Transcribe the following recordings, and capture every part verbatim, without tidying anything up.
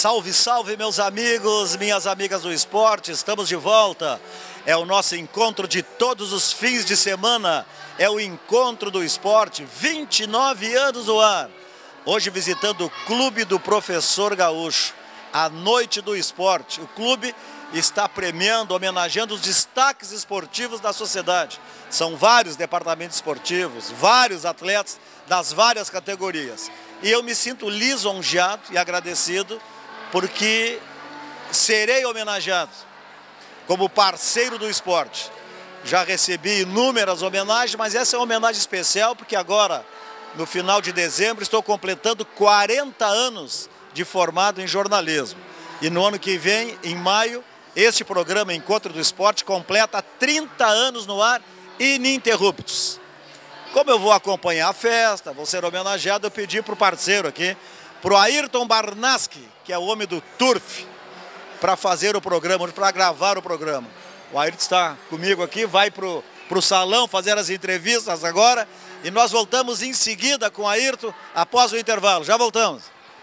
Salve, salve, meus amigos, minhas amigas do esporte, estamos de volta. É o nosso encontro de todos os fins de semana, é o encontro do esporte, vinte e nove anos no ar. Hoje visitando o Clube do Professor Gaúcho, a noite do esporte. O clube está premiando, homenageando os destaques esportivos da sociedade. São vários departamentos esportivos, vários atletas das várias categorias. E eu me sinto lisonjeado e agradecido porque serei homenageado como parceiro do esporte. Já recebi inúmeras homenagens, mas essa é uma homenagem especial porque agora, no final de dezembro, estou completando quarenta anos de formado em jornalismo. E no ano que vem, em maio, este programa Encontro do Esporte completa trinta anos no ar ininterruptos. Como eu vou acompanhar a festa, vou ser homenageado, eu pedi para o parceiro aqui, para o Ayrton Barnaski, que é o homem do Turf, para fazer o programa, para gravar o programa. O Ayrton está comigo aqui, vai para o salão fazer as entrevistas agora e nós voltamos em seguida com o Ayrton após o intervalo. Já voltamos.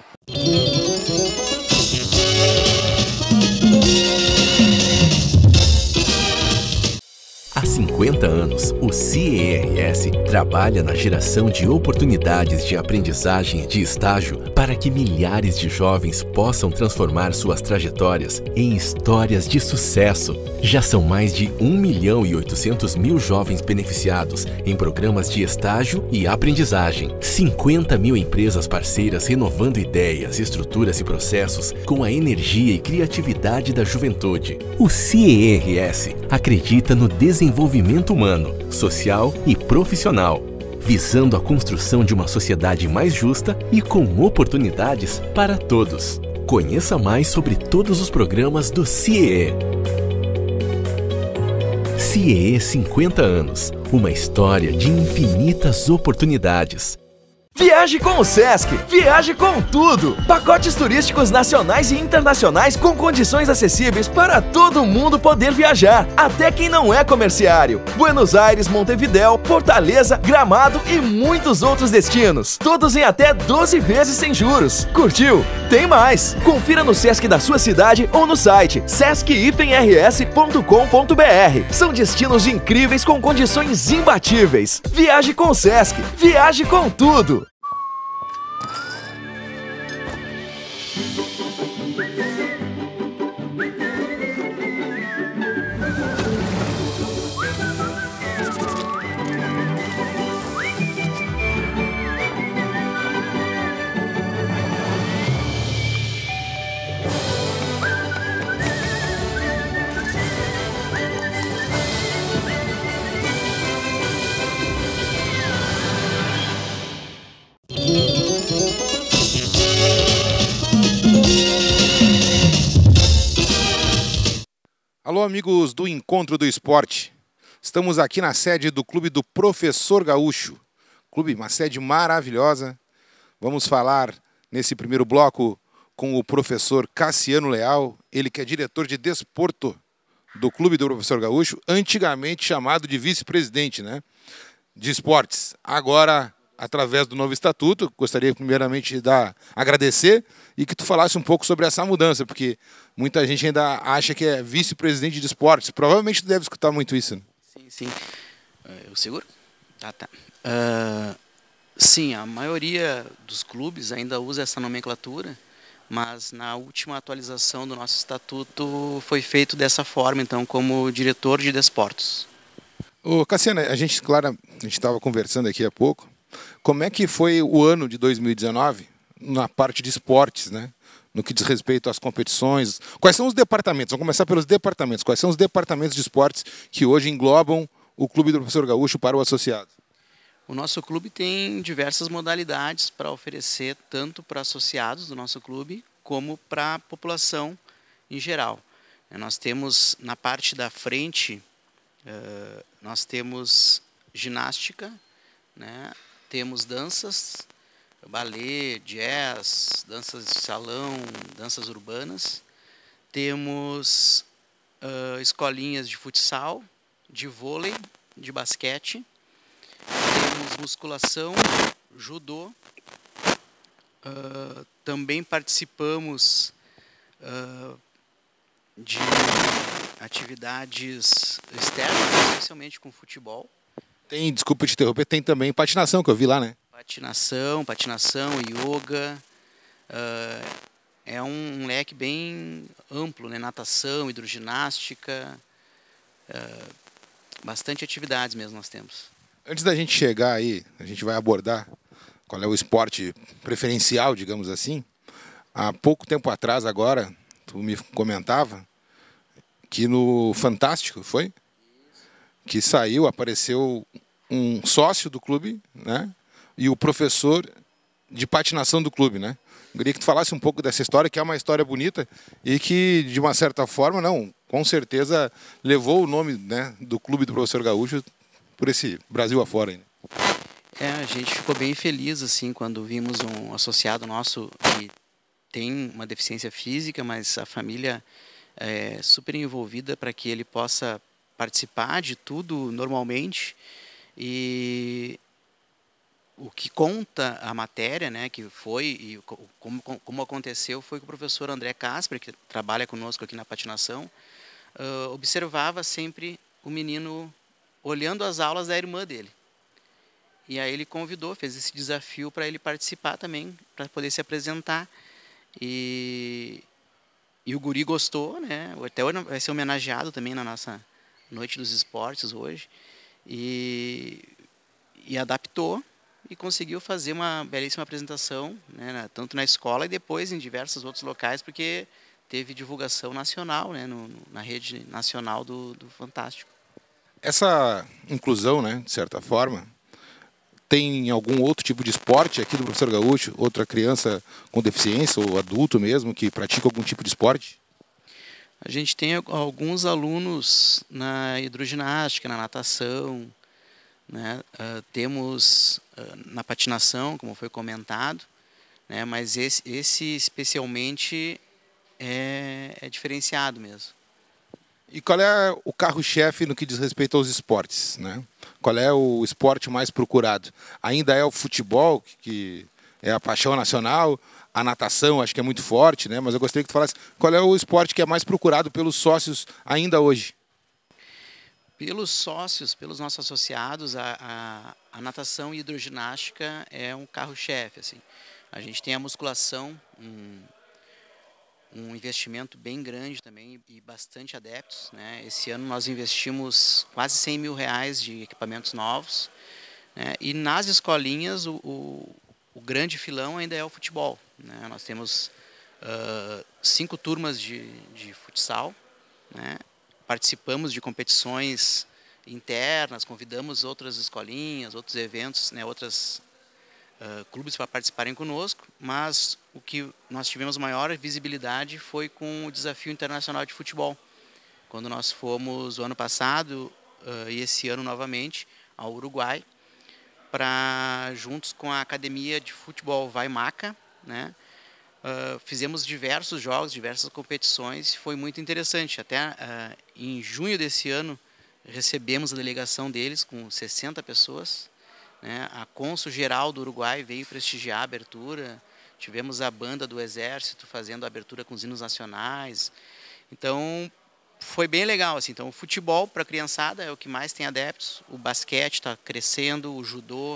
Há cinquenta anos, o C E R S trabalha na geração de oportunidades de aprendizagem e de estágio para que milhares de jovens possam transformar suas trajetórias em histórias de sucesso. Já são mais de um milhão e oitocentos mil jovens beneficiados em programas de estágio e aprendizagem. cinquenta mil empresas parceiras renovando ideias, estruturas e processos com a energia e criatividade da juventude. O C E R S acredita no desenvolvimento humano, social e profissional, visando a construção de uma sociedade mais justa e com oportunidades para todos. Conheça mais sobre todos os programas do C E E. C E E cinquenta anos, uma história de infinitas oportunidades. Viaje com o Sesc, viaje com tudo! Pacotes turísticos nacionais e internacionais com condições acessíveis para todo mundo poder viajar, até quem não é comerciário. Buenos Aires, Montevidéu, Fortaleza, Gramado e muitos outros destinos. Todos em até doze vezes sem juros. Curtiu? Tem mais! Confira no Sesc da sua cidade ou no site sesc r s ponto com ponto b r. São destinos incríveis com condições imbatíveis. Viaje com o Sesc, viaje com tudo! Alô, amigos do Encontro do Esporte. Estamos aqui na sede do Clube do Professor Gaúcho. Clube, uma sede maravilhosa. Vamos falar nesse primeiro bloco com o professor Cassiano Leal, ele que é diretor de desporto do Clube do Professor Gaúcho, antigamente chamado de vice-presidente, né, de esportes. Agora, através do novo estatuto, gostaria primeiramente de dar, agradecer e que tu falasse um pouco sobre essa mudança, porque muita gente ainda acha que é vice-presidente de esportes. Provavelmente tu deve escutar muito isso, né? Sim, sim. Eu seguro? Ah, tá. Uh, sim, a maioria dos clubes ainda usa essa nomenclatura, mas na última atualização do nosso estatuto foi feito dessa forma, então, como diretor de desportos. Ô, Cassiano, a gente, claro, a gente estava conversando aqui há pouco. Como é que foi o ano de dois mil e dezenove na parte de esportes, né? No que diz respeito às competições? Quais são os departamentos? Vamos começar pelos departamentos. Quais são os departamentos de esportes que hoje englobam o Clube do Professor Gaúcho para o associado? O nosso clube tem diversas modalidades para oferecer, tanto para associados do nosso clube, como para a população em geral. Nós temos, na parte da frente, nós temos ginástica, né? Temos danças, balé, jazz, danças de salão, danças urbanas. Temos uh, escolinhas de futsal, de vôlei, de basquete. Temos musculação, judô. Uh, também participamos uh, de atividades externas, especialmente com futebol. Tem, desculpa te interromper, tem também patinação que eu vi lá, né? Patinação, patinação, yoga. Uh, é um, um leque bem amplo, né? Natação, hidroginástica. Uh, bastante atividades mesmo nós temos. Antes da gente chegar aí, a gente vai abordar qual é o esporte preferencial, digamos assim. Há pouco tempo atrás, agora, tu me comentava que no Fantástico, foi? Que saiu, apareceu um sócio do clube, né? E o professor de patinação do clube, né? Eu queria que tu falasse um pouco dessa história, que é uma história bonita e que, de uma certa forma, não, com certeza levou o nome, né, do clube do professor Gaúcho por esse Brasil afora ainda. É, a gente ficou bem feliz assim quando vimos um associado nosso que tem uma deficiência física, mas a família é super envolvida para que ele possa participar de tudo normalmente. E o que conta a matéria, né, que foi e como, como aconteceu, foi que o professor André Casper, que trabalha conosco aqui na patinação, uh, observava sempre o menino olhando as aulas da irmã dele. E aí ele convidou, fez esse desafio para ele participar também, para poder se apresentar. E, e o guri gostou, né? Até hoje vai ser homenageado também na nossa Noite dos Esportes hoje. E, e adaptou e conseguiu fazer uma belíssima apresentação, né? Tanto na escola e depois em diversos outros locais, porque teve divulgação nacional, né? no, na rede nacional do, do Fantástico. Essa inclusão, né, de certa forma, tem algum outro tipo de esporte aqui do professor Gaúcho? Outra criança com deficiência ou adulto mesmo que pratica algum tipo de esporte? A gente tem alguns alunos na hidroginástica, na natação, né? Uh, temos uh, na patinação, como foi comentado, né? Mas esse, esse especialmente é, é diferenciado mesmo. E qual é o carro-chefe no que diz respeito aos esportes, né? Qual é o esporte mais procurado? Ainda é o futebol, que é a paixão nacional, a natação acho que é muito forte, né? Mas eu gostaria que tu falasse qual é o esporte que é mais procurado pelos sócios ainda hoje. Pelos sócios, pelos nossos associados, a, a, a natação e hidroginástica é um carro-chefe, assim. A gente tem a musculação, um, um investimento bem grande também e bastante adeptos, né? Esse ano nós investimos quase cem mil reais de equipamentos novos, né? E nas escolinhas o, o, o grande filão ainda é o futebol, né? Nós temos uh, cinco turmas de, de futsal, né? Participamos de competições internas, convidamos outras escolinhas, outros eventos, né? Outras Uh, clubes para participarem conosco, mas o que nós tivemos maior visibilidade foi com o Desafio Internacional de Futebol, quando nós fomos o ano passado uh, e esse ano novamente ao Uruguai, para juntos com a Academia de Futebol Vai Maca, né, uh, fizemos diversos jogos, diversas competições, foi muito interessante. Até uh, em junho desse ano recebemos a delegação deles com sessenta pessoas. Né? A cônsul-geral do Uruguai veio prestigiar a abertura, tivemos a banda do Exército fazendo a abertura com os hinos nacionais, então foi bem legal. Assim. Então, o futebol para a criançada é o que mais tem adeptos, o basquete está crescendo, o judô,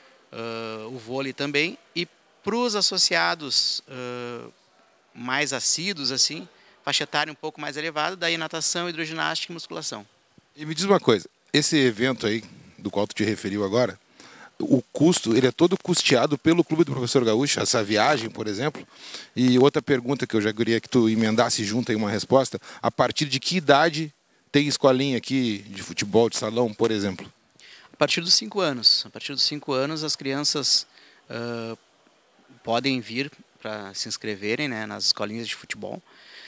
uh, o vôlei também, e para os associados uh, mais assíduos, assim, faixa etária um pouco mais elevada, daí natação, hidroginástica e musculação. E me diz uma coisa, esse evento aí, do qual tu te referiu agora, o custo, ele é todo custeado pelo Clube do Professor Gaúcho, essa viagem, por exemplo. E outra pergunta que eu já queria que tu emendasse junto aí uma resposta, a partir de que idade tem escolinha aqui de futebol de salão, por exemplo? A partir dos cinco anos. A partir dos cinco anos as crianças uh, podem vir para se inscreverem, né, nas escolinhas de futebol.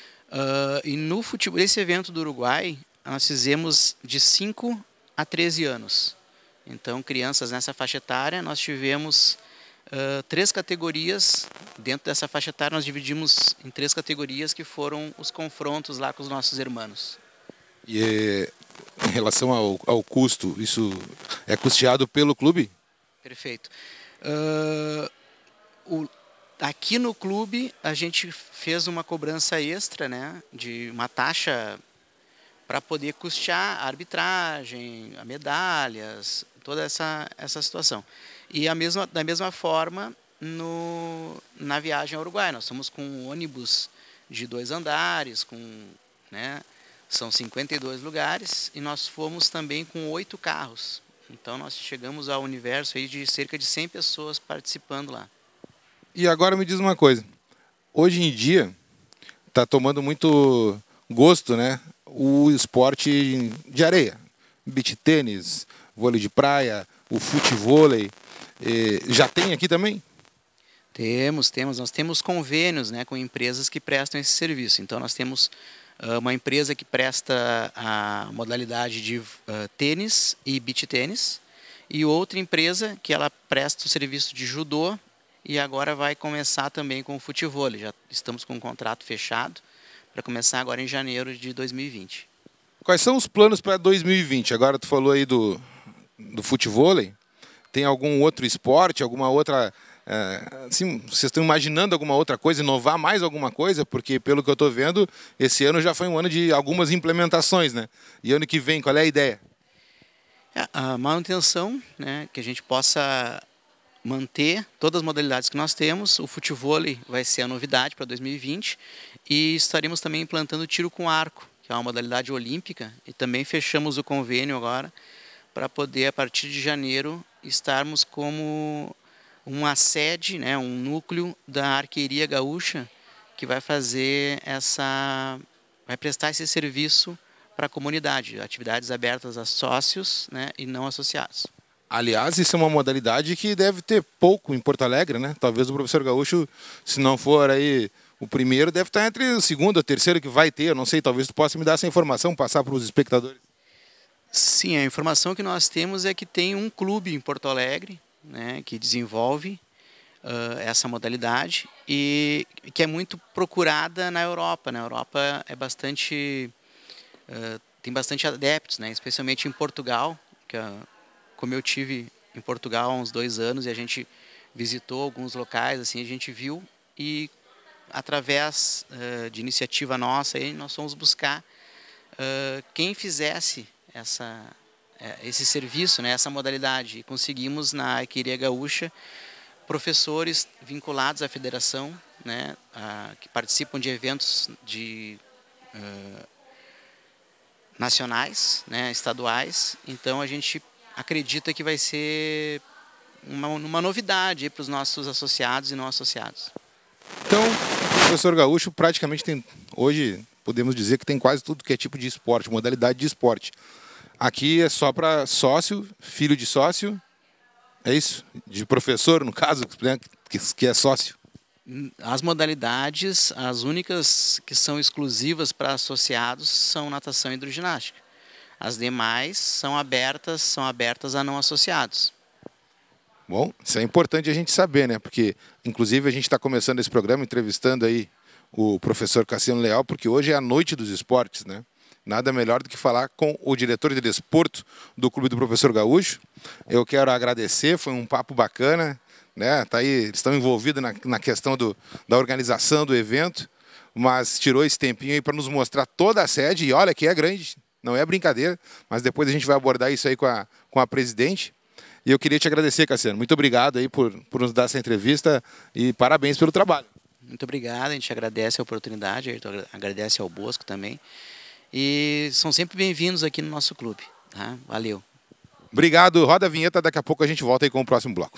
Uh, e no futebol, esse evento do Uruguai, nós fizemos de cinco a treze anos. Então, crianças nessa faixa etária, nós tivemos uh, três categorias. Dentro dessa faixa etária, nós dividimos em três categorias que foram os confrontos lá com os nossos irmãos. E em relação ao, ao custo, isso é custeado pelo clube? Perfeito. Uh, o, aqui no clube a gente fez uma cobrança extra, né, de uma taxa para poder custear a arbitragem, a medalhas, toda essa, essa situação. E a mesma, da mesma forma, no, na viagem ao Uruguai, nós fomos com um ônibus de dois andares, com, né, são cinquenta e dois lugares, e nós fomos também com oito carros. Então nós chegamos ao universo aí de cerca de cem pessoas participando lá. E agora me diz uma coisa, hoje em dia está tomando muito gosto, né, o esporte de areia, beach tênis, vôlei de praia, o futevôlei, já tem aqui também? Temos, temos, nós temos convênios, né, com empresas que prestam esse serviço. Então nós temos uh, uma empresa que presta a modalidade de uh, tênis e beach tênis, e outra empresa que ela presta o serviço de judô, e agora vai começar também com o futevôlei. Já estamos com um contrato fechado para começar agora em janeiro de dois mil e vinte. Quais são os planos para dois mil e vinte? Agora tu falou aí do, do futevôlei. Tem algum outro esporte, alguma outra... É, assim, vocês estão imaginando alguma outra coisa, inovar mais alguma coisa? Porque, pelo que eu estou vendo, esse ano já foi um ano de algumas implementações, né? E ano que vem, qual é a ideia? É, a manutenção, né, que a gente possa manter todas as modalidades que nós temos. O futevôlei vai ser a novidade para dois mil e vinte, e estaremos também implantando o tiro com arco, que é uma modalidade olímpica, e também fechamos o convênio agora para poder, a partir de janeiro, estarmos como uma sede, né, um núcleo da Arqueria Gaúcha, que vai fazer essa, vai prestar esse serviço para a comunidade, atividades abertas a sócios, né, e não associados. Aliás, isso é uma modalidade que deve ter pouco em Porto Alegre, né? Talvez o professor Gaúcho, se não for aí o primeiro, deve estar entre o segundo e o terceiro que vai ter. Eu não sei, talvez tu possa me dar essa informação, passar para os espectadores. Sim, a informação que nós temos é que tem um clube em Porto Alegre, né, que desenvolve uh, essa modalidade e que é muito procurada na Europa. Na Europa é bastante, uh, tem bastante adeptos, né, especialmente em Portugal, que, uh, como eu tive em Portugal há uns dois anos e a gente visitou alguns locais, assim, a gente viu, e através uh, de iniciativa nossa aí, nós fomos buscar uh, quem fizesse essa esse serviço, né, essa modalidade, e conseguimos na Arqueria Gaúcha professores vinculados à federação, né, a, que participam de eventos de, uh, nacionais, né, estaduais. Então a gente acredita que vai ser uma, uma novidade para os nossos associados e não associados. Então, o professor Gaúcho praticamente tem, hoje podemos dizer que tem quase tudo que é tipo de esporte, modalidade de esporte. Aqui é só para sócio, filho de sócio, é isso? De professor, no caso, que é sócio. As modalidades, as únicas que são exclusivas para associados são natação e hidroginástica. As demais são abertas, são abertas a não associados. Bom, isso é importante a gente saber, né? Porque, inclusive, a gente está começando esse programa entrevistando aí o professor Cassiano Leal, porque hoje é a noite dos esportes, né? Nada melhor do que falar com o diretor de desporto do Clube do Professor Gaúcho. Eu quero agradecer, foi um papo bacana, né? Tá aí, eles estão envolvidos na, na questão do, da organização do evento, mas tirou esse tempinho aí para nos mostrar toda a sede, e olha que é grande, não é brincadeira, mas depois a gente vai abordar isso aí com a, com a presidente. E eu queria te agradecer, Cassiano. Muito obrigado aí por, por nos dar essa entrevista e parabéns pelo trabalho. Muito obrigado, a gente agradece a oportunidade, a gente agradece ao Bosco também. E são sempre bem-vindos aqui no nosso clube. Tá? Valeu. Obrigado. Roda a vinheta, daqui a pouco a gente volta aí com o próximo bloco.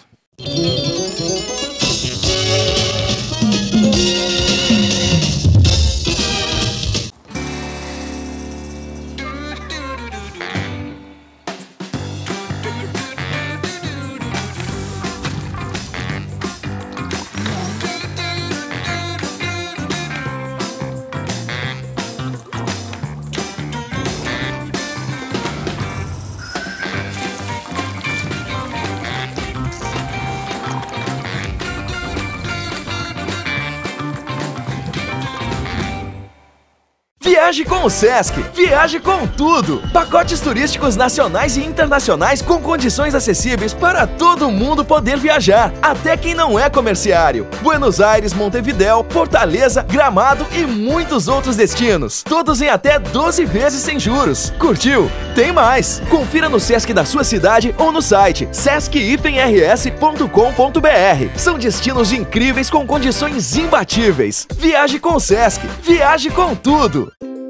Viaje com o Sesc, viaje com tudo! Pacotes turísticos nacionais e internacionais com condições acessíveis para todo mundo poder viajar, até quem não é comerciário. Buenos Aires, Montevidéu, Fortaleza, Gramado e muitos outros destinos. Todos em até doze vezes sem juros. Curtiu? Tem mais! Confira no Sesc da sua cidade ou no site sesc r s ponto com ponto b r. São destinos incríveis com condições imbatíveis. Viaje com o Sesc, viaje com tudo!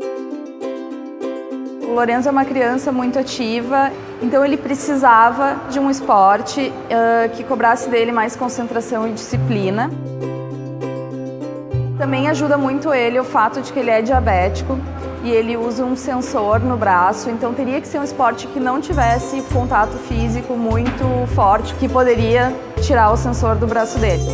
O Lorenzo é uma criança muito ativa, então ele precisava de um esporte uh, que cobrasse dele mais concentração e disciplina. Também ajuda muito ele o fato de que ele é diabético e ele usa um sensor no braço, então teria que ser um esporte que não tivesse contato físico muito forte, que poderia tirar o sensor do braço dele.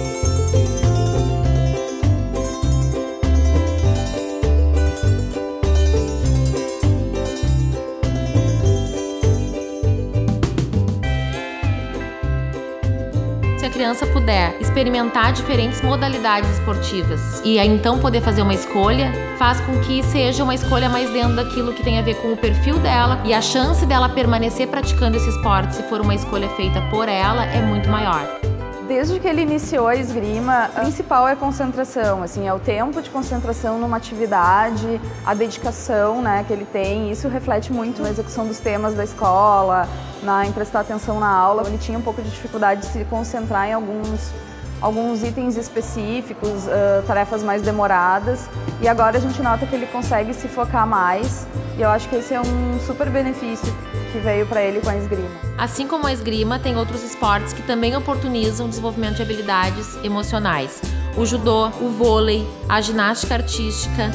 Se a criança puder experimentar diferentes modalidades esportivas e aí então poder fazer uma escolha, faz com que seja uma escolha mais dentro daquilo que tem a ver com o perfil dela, e a chance dela permanecer praticando esse esporte, se for uma escolha feita por ela, é muito maior. Desde que ele iniciou a esgrima, a principal é a concentração, assim, é o tempo de concentração numa atividade, a dedicação, né, que ele tem. Isso reflete muito na execução dos temas da escola, na, em prestar atenção na aula. Ele tinha um pouco de dificuldade de se concentrar em alguns, alguns itens específicos, uh, tarefas mais demoradas. E agora a gente nota que ele consegue se focar mais. E eu acho que esse é um super benefício que veio para ele com a esgrima. Assim como a esgrima, tem outros esportes que também oportunizam o desenvolvimento de habilidades emocionais. O judô, o vôlei, a ginástica artística.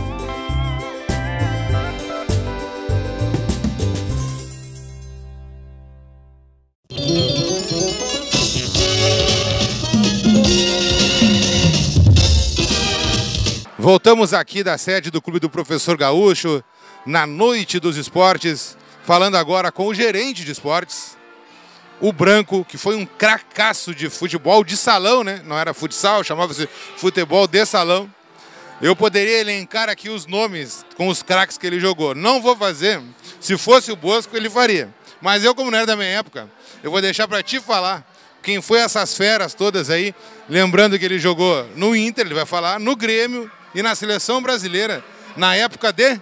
Voltamos aqui da sede do Clube do Professor Gaúcho, na Noite dos Esportes, falando agora com o gerente de esportes, o Branco, que foi um cracaço de futebol de salão, né? Não era futsal, chamava-se futebol de salão. Eu poderia elencar aqui os nomes com os craques que ele jogou. Não vou fazer. Se fosse o Bosco, ele faria. Mas eu, como não era da minha época, eu vou deixar para ti falar quem foi essas feras todas aí. Lembrando que ele jogou no Inter, ele vai falar, no Grêmio e na Seleção Brasileira, na época de...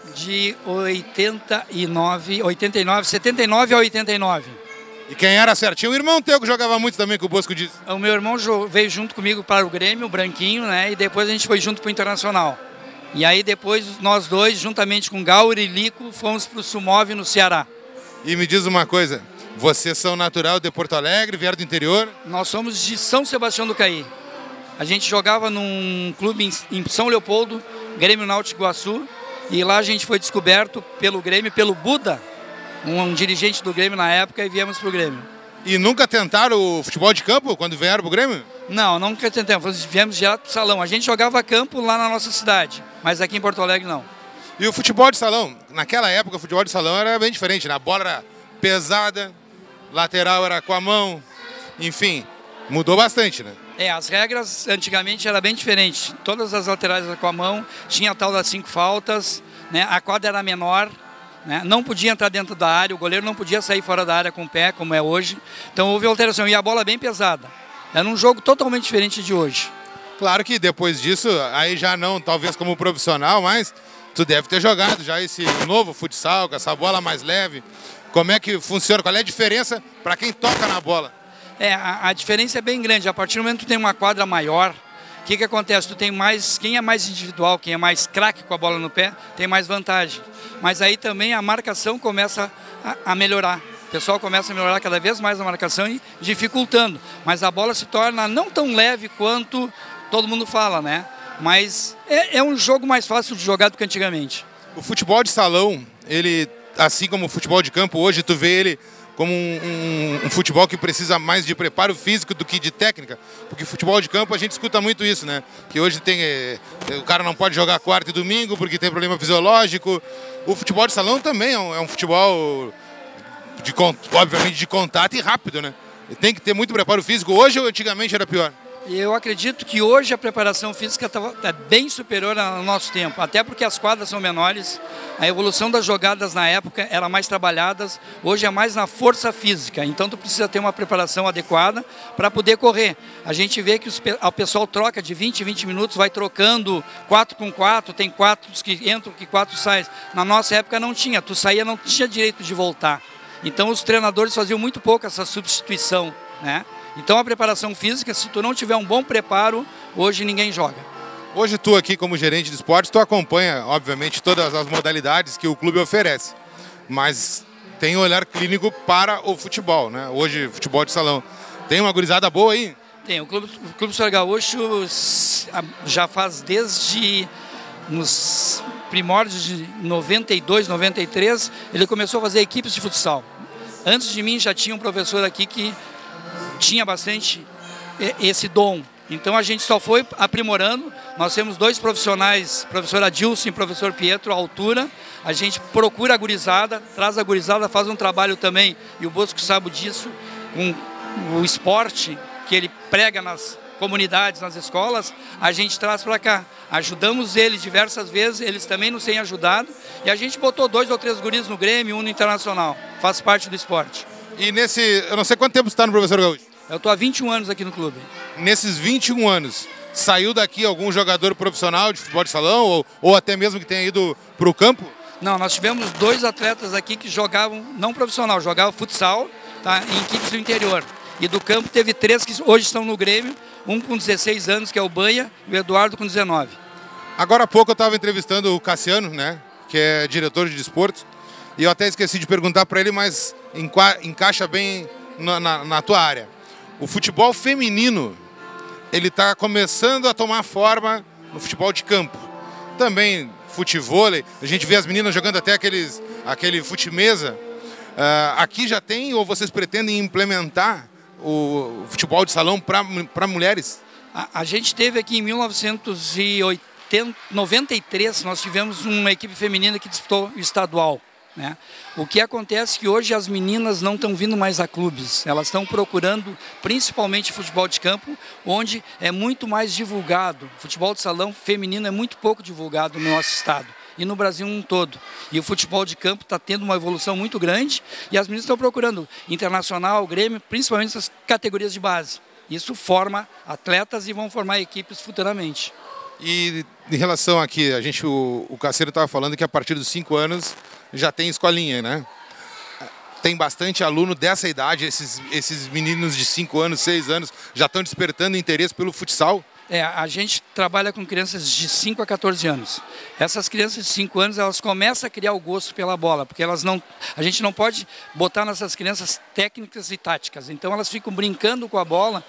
De oitenta e nove, oitenta e nove, setenta e nove a oitenta e nove. E quem era certinho? O irmão teu que jogava muito também, que o Bosco disse. O meu irmão veio junto comigo para o Grêmio, o Branquinho, né? E depois a gente foi junto para o Internacional. E aí depois nós dois, juntamente com Gauri e Lico, fomos para o Sumov no Ceará. E me diz uma coisa, vocês são natural de Porto Alegre, vieram do interior? Nós somos de São Sebastião do Caí. A gente jogava num clube em São Leopoldo, Grêmio Náutico Iguaçu. E lá a gente foi descoberto pelo Grêmio, pelo Buda, um, um dirigente do Grêmio na época, e viemos para o Grêmio. E nunca tentaram o futebol de campo quando vieram para o Grêmio? Não, nunca tentamos. Viemos direto para o salão. A gente jogava campo lá na nossa cidade, mas aqui em Porto Alegre não. E o futebol de salão? Naquela época o futebol de salão era bem diferente, né? A bola era pesada, lateral era com a mão, enfim, mudou bastante, né? É, as regras antigamente era bem diferente. Todas as laterais eram com a mão, tinha a tal das cinco faltas, né? A quadra era menor, né? Não podia entrar dentro da área, o goleiro não podia sair fora da área com o pé, como é hoje. Então houve alteração, e a bola bem pesada. Era um jogo totalmente diferente de hoje. Claro que depois disso, aí já não, talvez como profissional, mas tu deve ter jogado já esse novo futsal, com essa bola mais leve. Como é que funciona? Qual é a diferença para quem toca na bola? É, a, a diferença é bem grande. A partir do momento que tu tem uma quadra maior, o que que acontece? Tu tem mais, quem é mais individual, quem é mais craque com a bola no pé, tem mais vantagem. Mas aí também a marcação começa a, a melhorar. O pessoal começa a melhorar cada vez mais a marcação e dificultando. Mas a bola se torna não tão leve quanto todo mundo fala, né? Mas é, é um jogo mais fácil de jogar do que antigamente. O futebol de salão, ele, assim como o futebol de campo, hoje tu vê ele como um, um, um futebol que precisa mais de preparo físico do que de técnica, porque futebol de campo a gente escuta muito isso, né? Que hoje tem, é, o cara não pode jogar quarta e domingo porque tem problema fisiológico. O futebol de salão também é um, é um futebol, de, obviamente, de contato e rápido, né? Tem que ter muito preparo físico. Hoje ou antigamente era pior? Eu acredito que hoje a preparação física é bem superior ao nosso tempo, até porque as quadras são menores, a evolução das jogadas na época era mais trabalhadas, hoje é mais na força física, então tu precisa ter uma preparação adequada para poder correr. A gente vê que os, o pessoal troca de vinte em vinte minutos, vai trocando quatro com quatro, tem quatro que entram, que quatro saem. Na nossa época não tinha, tu saía, não tinha direito de voltar. Então os treinadores faziam muito pouco essa substituição, né? Então a preparação física, se tu não tiver um bom preparo, hoje ninguém joga. Hoje tu aqui como gerente de esportes, tu acompanha, obviamente, todas as modalidades que o clube oferece. Mas tem um olhar clínico para o futebol, né? Hoje, futebol de salão. Tem uma gurizada boa aí? Tem. O Clube, o Clube Professor Gaúcho já faz desde nos primórdios de noventa e dois, noventa e três, ele começou a fazer equipes de futsal. Antes de mim já tinha um professor aqui que tinha bastante esse dom. Então a gente só foi aprimorando. Nós temos dois profissionais, professor Adilson e professor Pietro, à altura. A gente procura a gurizada, traz a gurizada, faz um trabalho também, e o Bosco sabe disso, com o esporte que ele prega nas comunidades, nas escolas, a gente traz para cá. Ajudamos eles diversas vezes, eles também nos têm ajudado, e a gente botou dois ou três guris no Grêmio, um no Internacional. Faz parte do esporte. E nesse, eu não sei quanto tempo você está no Professor Gaúcho? Eu estou há vinte e um anos aqui no clube. Nesses vinte e um anos, saiu daqui algum jogador profissional de futebol de salão ou, ou até mesmo que tenha ido para o campo? Não, nós tivemos dois atletas aqui que jogavam, não profissional, jogavam futsal, tá, em equipes do interior. E do campo teve três que hoje estão no Grêmio, um com dezesseis anos, que é o Banha, e o Eduardo com dezenove. Agora há pouco eu estava entrevistando o Cassiano, né, que é diretor de desporto, e eu até esqueci de perguntar para ele, mas enca encaixa bem na, na, na tua área. O futebol feminino, ele está começando a tomar forma no futebol de campo. Também futevôlei, a gente vê as meninas jogando até aqueles, aquele fute-mesa. Uh, aqui já tem, ou vocês pretendem implementar o futebol de salão para mulheres? A, a gente teve aqui em mil novecentos e noventa e três, nós tivemos uma equipe feminina que disputou o estadual. Né? O que acontece é que hoje as meninas não estão vindo mais a clubes, elas estão procurando principalmente futebol de campo, onde é muito mais divulgado. Futebol de salão feminino é muito pouco divulgado no nosso estado e no Brasil um todo. E o futebol de campo está tendo uma evolução muito grande e as meninas estão procurando Internacional, Grêmio, principalmente essas categorias de base. Isso forma atletas e vão formar equipes futuramente. E em relação aqui, a gente, o, o Caceiro estava falando que a partir dos cinco anos já tem escolinha, né? Tem bastante aluno dessa idade, esses, esses meninos de cinco anos, seis anos, já estão despertando interesse pelo futsal? É, a gente trabalha com crianças de cinco a quatorze anos. Essas crianças de cinco anos, elas começam a criar o gosto pela bola, porque elas não, a gente não pode botar nessas crianças técnicas e táticas. Então elas ficam brincando com a bola,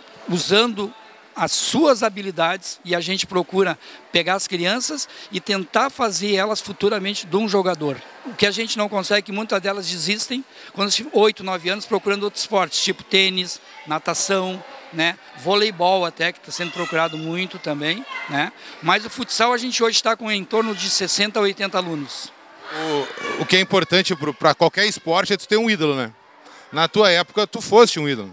usando as suas habilidades, e a gente procura pegar as crianças e tentar fazer elas futuramente de um jogador. O que a gente não consegue, que muitas delas desistem quando têm oito, nove anos procurando outros esportes, tipo tênis, natação, né? Voleibol até, que está sendo procurado muito também, né? Mas o futsal a gente hoje está com em torno de sessenta a oitenta alunos. O, o que é importante para qualquer esporte é tu ter um ídolo, né? Na tua época tu foste um ídolo.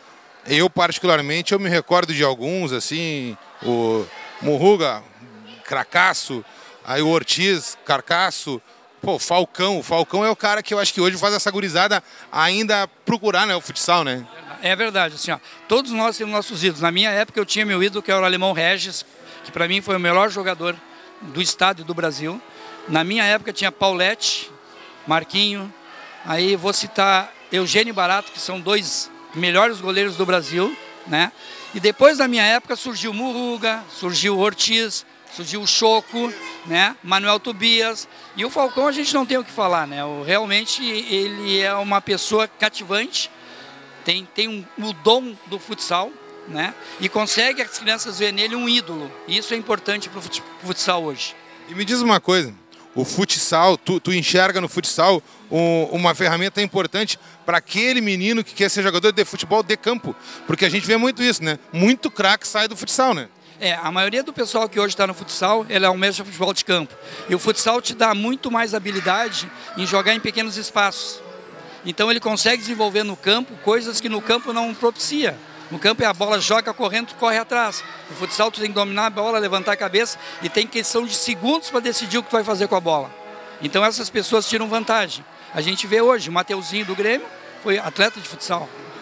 Eu, particularmente, eu me recordo de alguns, assim, o Murruga, Cracasso, aí o Ortiz, Carcaço, pô, o Falcão. O Falcão é o cara que eu acho que hoje faz essa gurizada ainda procurar, né, o futsal, né? É verdade, assim, ó, todos nós temos nossos ídolos. Na minha época eu tinha meu ídolo, que era o Alemão Regis, que para mim foi o melhor jogador do estado e do Brasil. Na minha época tinha Paulette, Marquinho, aí vou citar Eugênio Barato, que são dois melhores goleiros do Brasil, né? E depois da minha época surgiu Murruga, surgiu Ortiz, surgiu o Choco, né? Manuel Tobias, e o Falcão a gente não tem o que falar, né? O, realmente ele é uma pessoa cativante, tem, tem um, o dom do futsal, né? E consegue as crianças ver nele um ídolo, e isso é importante para o futsal hoje. E me diz uma coisa, o futsal, tu, tu enxerga no futsal um, uma ferramenta importante para aquele menino que quer ser jogador de futebol de campo, porque a gente vê muito isso, né? Muito craque sai do futsal, né? É, a maioria do pessoal que hoje está no futsal, ele é um mestre de futebol de campo. E o futsal te dá muito mais habilidade em jogar em pequenos espaços. Então ele consegue desenvolver no campo coisas que no campo não propicia. No campo é a bola, joga correndo, tu corre atrás. No futsal tu tem que dominar a bola, levantar a cabeça e tem questão de segundos para decidir o que tu vai fazer com a bola. Então essas pessoas tiram vantagem. A gente vê hoje, o Mateuzinho do Grêmio foi atleta de futsal.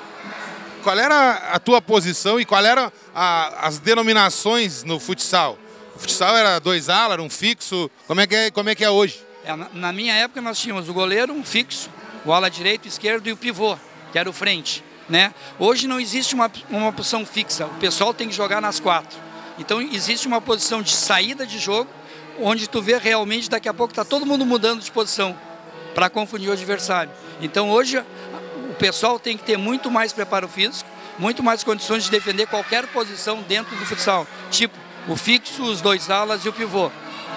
Qual era a tua posição e qual eram as denominações no futsal? O futsal era dois alas, era um fixo, como é que é, como é, que é hoje? É, na, na minha época nós tínhamos o goleiro, um fixo, o ala direito, esquerdo e o pivô, que era o frente. Né? Hoje não existe uma, uma posição fixa, o pessoal tem que jogar nas quatro. Então existe uma posição de saída de jogo, onde tu vê realmente daqui a pouco está todo mundo mudando de posição para confundir o adversário. Então hoje o pessoal tem que ter muito mais preparo físico, muito mais condições de defender qualquer posição dentro do futsal, tipo o fixo, os dois alas e o pivô.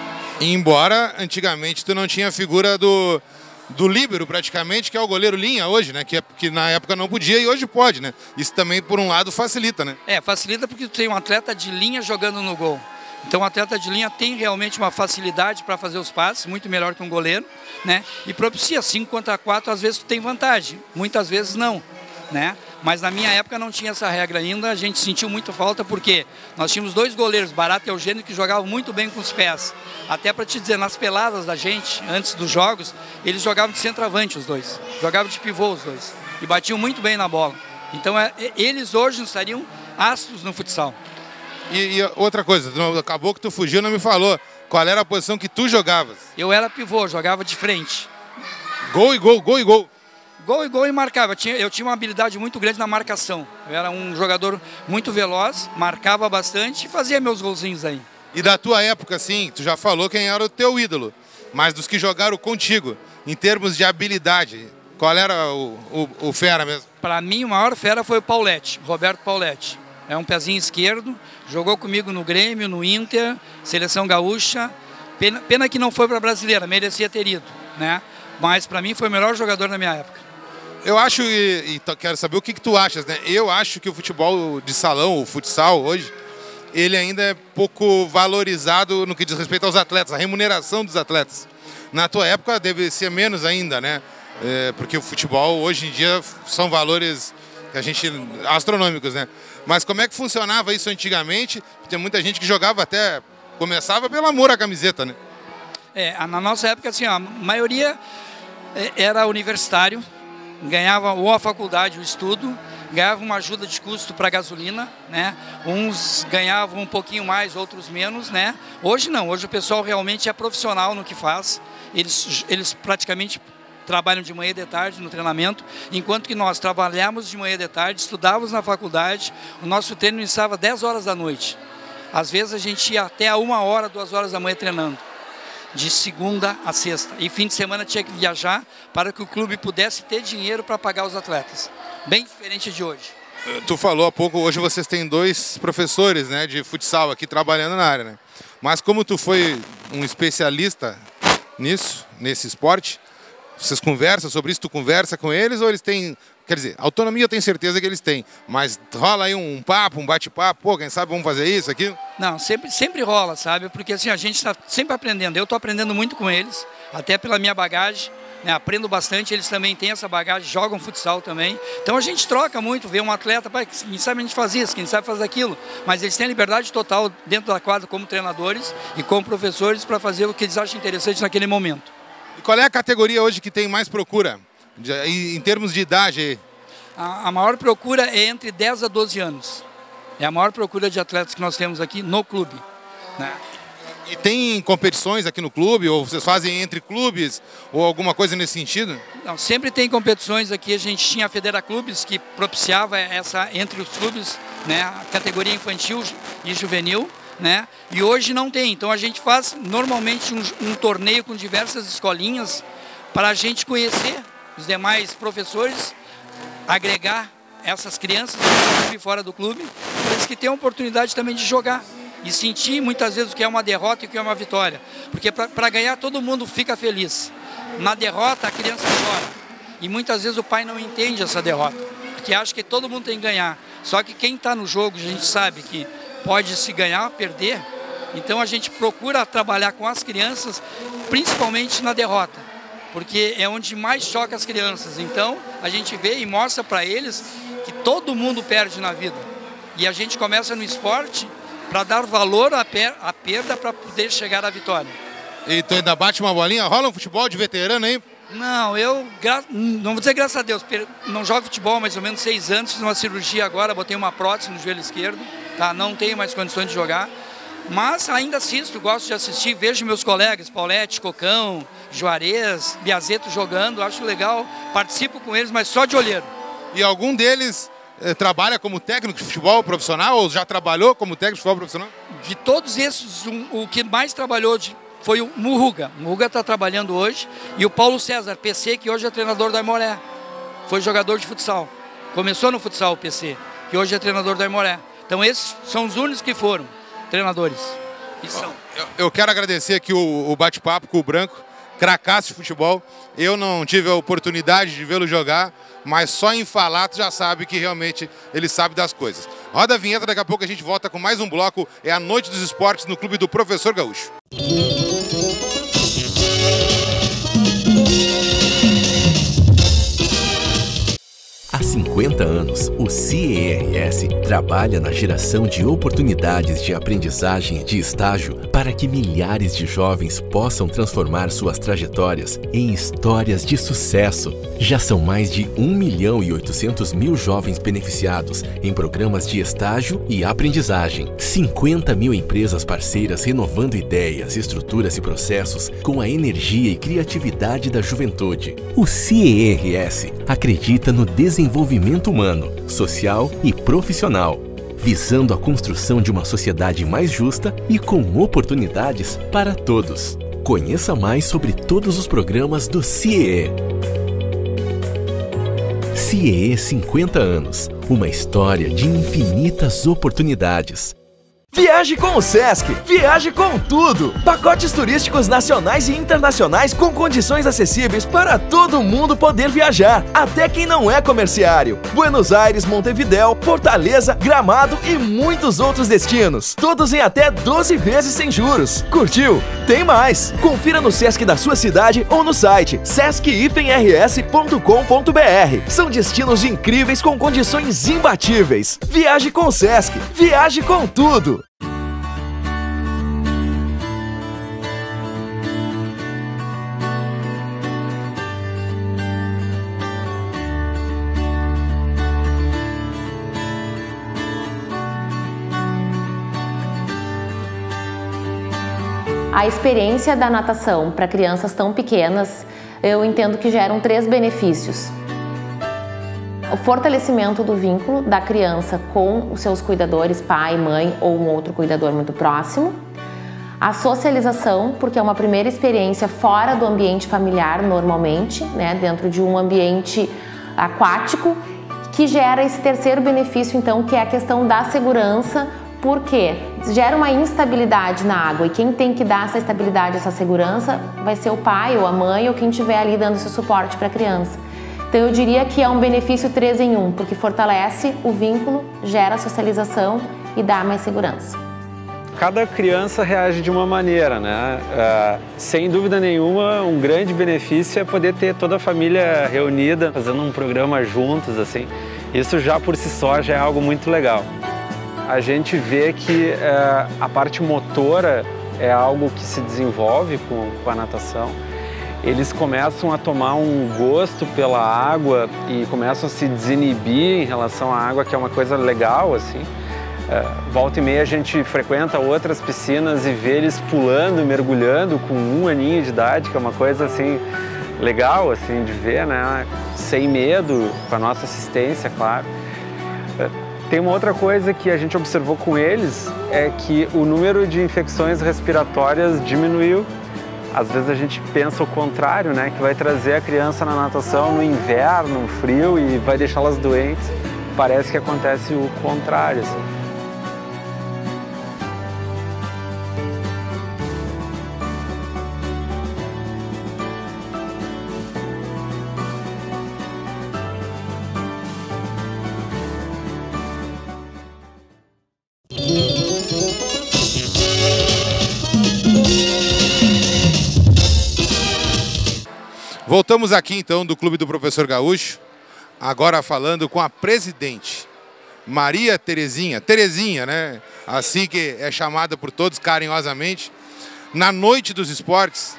Embora antigamente tu não tinha a figura do do líbero praticamente, que é o goleiro linha hoje, né? Que, é, que na época não podia e hoje pode, né? Isso também, por um lado, facilita, né? É, facilita porque tu tem um atleta de linha jogando no gol. Então o atleta de linha tem realmente uma facilidade para fazer os passes, muito melhor que um goleiro, né? E propicia cinco contra quatro, às vezes tu tem vantagem, muitas vezes não, né? Mas na minha época não tinha essa regra ainda, a gente sentiu muito falta porque nós tínhamos dois goleiros, Barato e Eugênio, que jogavam muito bem com os pés. Até para te dizer, nas peladas da gente, antes dos jogos, eles jogavam de centroavante os dois, jogavam de pivô os dois, e batiam muito bem na bola. Então é, eles hoje não estariam astros no futsal. E, e outra coisa, acabou que tu fugiu, não me falou, qual era a posição que tu jogavas? Eu era pivô, jogava de frente. Gol e gol, gol e gol. Gol e gol e marcava. Eu tinha, eu tinha uma habilidade muito grande na marcação. Eu era um jogador muito veloz, marcava bastante e fazia meus golzinhos aí. E da tua época, assim, tu já falou quem era o teu ídolo, mas dos que jogaram contigo, em termos de habilidade, qual era o, o, o fera mesmo? Para mim, o maior fera foi o Pauletti, Roberto Pauletti. É um pezinho esquerdo, jogou comigo no Grêmio, no Inter, Seleção Gaúcha. Pena, pena que não foi para a brasileira, merecia ter ido, né? Mas para mim foi o melhor jogador na minha época. Eu acho, e, e quero saber o que, que tu achas, né? Eu acho que o futebol de salão, o futsal hoje, ele ainda é pouco valorizado no que diz respeito aos atletas, a remuneração dos atletas. Na tua época deve ser menos ainda, né? É, porque o futebol hoje em dia são valores que a gente astronômicos, né? Mas como é que funcionava isso antigamente? Tem muita gente que jogava até, começava pelo amor à camiseta, né? É, na nossa época, assim, a maioria era universitário, ganhava ou a faculdade, o estudo, ganhava uma ajuda de custo para gasolina, né? Uns ganhavam um pouquinho mais, outros menos, né? Hoje não, hoje o pessoal realmente é profissional no que faz, eles, eles praticamente trabalham de manhã e de tarde no treinamento, enquanto que nós trabalhamos de manhã e de tarde, estudávamos na faculdade, o nosso treino iniciava dez horas da noite. Às vezes a gente ia até a uma hora, duas horas da manhã treinando, de segunda a sexta. E fim de semana tinha que viajar para que o clube pudesse ter dinheiro para pagar os atletas. Bem diferente de hoje. Tu falou há pouco, hoje vocês têm dois professores, né, de futsal aqui trabalhando na área, né? Mas como tu foi um especialista nisso, nesse esporte, vocês conversam sobre isso, tu conversa com eles ou eles têm, quer dizer, autonomia eu tenho certeza que eles têm, mas rola aí um papo, um bate-papo, pô, quem sabe vamos fazer isso, aquilo? Não, sempre, sempre rola, sabe, porque assim, a gente está sempre aprendendo, eu estou aprendendo muito com eles, até pela minha bagagem, né? Aprendo bastante, eles também têm essa bagagem, jogam futsal também, então a gente troca muito, vê um atleta, pai, quem sabe a gente faz isso, quem sabe faz aquilo, mas eles têm liberdade total dentro da quadra como treinadores e como professores para fazer o que eles acham interessante naquele momento. E qual é a categoria hoje que tem mais procura, de, em termos de idade? A, a maior procura é entre dez a doze anos. É a maior procura de atletas que nós temos aqui no clube, né? E tem competições aqui no clube, ou vocês fazem entre clubes, ou alguma coisa nesse sentido? Não, sempre tem competições aqui, a gente tinha a Federa Clubes, que propiciava essa entre os clubes, né, a categoria infantil e juvenil, né? E hoje não tem, então a gente faz normalmente um, um torneio com diversas escolinhas para a gente conhecer os demais professores, agregar essas crianças do clube e fora do clube, para eles que tenham a oportunidade também de jogar e sentir muitas vezes o que é uma derrota e o que é uma vitória, porque para ganhar todo mundo fica feliz, na derrota a criança chora e muitas vezes o pai não entende essa derrota, porque acha que todo mundo tem que ganhar, só que quem está no jogo a gente sabe que pode se ganhar, perder, então a gente procura trabalhar com as crianças, principalmente na derrota, porque é onde mais choca as crianças, então a gente vê e mostra para eles que todo mundo perde na vida. E a gente começa no esporte para dar valor à, per à perda para poder chegar à vitória. E tu ainda bate uma bolinha? Rola um futebol de veterano aí? Não, eu, não vou dizer graças a Deus, não jogo futebol há mais ou menos seis anos, fiz uma cirurgia agora, botei uma prótese no joelho esquerdo, tá? Não tenho mais condições de jogar, mas ainda assisto, gosto de assistir, vejo meus colegas, Paulete, Cocão, Juarez, Biazeto jogando, acho legal, participo com eles, mas só de olheiro. E algum deles eh, trabalha como técnico de futebol profissional ou já trabalhou como técnico de futebol profissional? De todos esses, um, o que mais trabalhou de foi o Murruga. O Murruga está trabalhando hoje. E o Paulo César, P C, que hoje é treinador do Aimoré. Foi jogador de futsal. Começou no futsal, o P C, que hoje é treinador do Aimoré. Então esses são os únicos que foram treinadores. E são. Eu, eu quero agradecer aqui o, o bate-papo com o Branco, cracaço de futebol. Eu não tive a oportunidade de vê-lo jogar, mas só em falar tu já sabe que realmente ele sabe das coisas. Roda a vinheta, daqui a pouco a gente volta com mais um bloco. É a Noite dos Esportes no Clube do Professor Gaúcho. Há cinquenta anos, o C E R S trabalha na geração de oportunidades de aprendizagem e de estágio para que milhares de jovens possam transformar suas trajetórias em histórias de sucesso. Já são mais de um milhão e oitocentos mil jovens beneficiados em programas de estágio e aprendizagem. cinquenta mil empresas parceiras renovando ideias, estruturas e processos com a energia e criatividade da juventude. O C E R S acredita no desenvolvimento humano, social e profissional, visando a construção de uma sociedade mais justa e com oportunidades para todos. Conheça mais sobre todos os programas do C E E. C E E cinquenta anos, uma história de infinitas oportunidades. Viaje com o Sesc, viaje com tudo! Pacotes turísticos nacionais e internacionais com condições acessíveis para todo mundo poder viajar, até quem não é comerciário. Buenos Aires, Montevidéu, Fortaleza, Gramado e muitos outros destinos. Todos em até doze vezes sem juros. Curtiu? Tem mais! Confira no Sesc da sua cidade ou no site sesc r s ponto com ponto b r. São destinos incríveis com condições imbatíveis. Viaje com o Sesc, viaje com tudo! A experiência da natação para crianças tão pequenas, eu entendo que geram três benefícios. O fortalecimento do vínculo da criança com os seus cuidadores, pai, mãe ou um outro cuidador muito próximo. A socialização, porque é uma primeira experiência fora do ambiente familiar normalmente, né, dentro de um ambiente aquático, que gera esse terceiro benefício, então, que é a questão da segurança. Porque gera uma instabilidade na água e quem tem que dar essa estabilidade, essa segurança, vai ser o pai ou a mãe ou quem estiver ali dando esse suporte para a criança. Então eu diria que é um benefício três em um, porque fortalece o vínculo, gera socialização e dá mais segurança. Cada criança reage de uma maneira, né? Uh, sem dúvida nenhuma, um grande benefício é poder ter toda a família reunida, fazendo um programa juntos, assim. Isso já por si só já é algo muito legal. A gente vê que é, a parte motora é algo que se desenvolve com, com a natação. Eles começam a tomar um gosto pela água e começam a se desinibir em relação à água, que é uma coisa legal, assim. É, volta e meia a gente frequenta outras piscinas e vê eles pulando, mergulhando com um aninho de idade, que é uma coisa, assim, legal, assim, de ver, né? Sem medo, com a nossa assistência, claro. É, Tem uma outra coisa que a gente observou com eles, é que o número de infecções respiratórias diminuiu. Às vezes a gente pensa o contrário, né? Que vai trazer a criança na natação no inverno, no frio, e vai deixá-las doentes. Parece que acontece o contrário, assim. Voltamos aqui então do Clube do Professor Gaúcho. agora falando com a presidente, Maria Terezinha, Terezinha, né? Assim que é chamada por todos carinhosamente. Na Noite dos Esportes,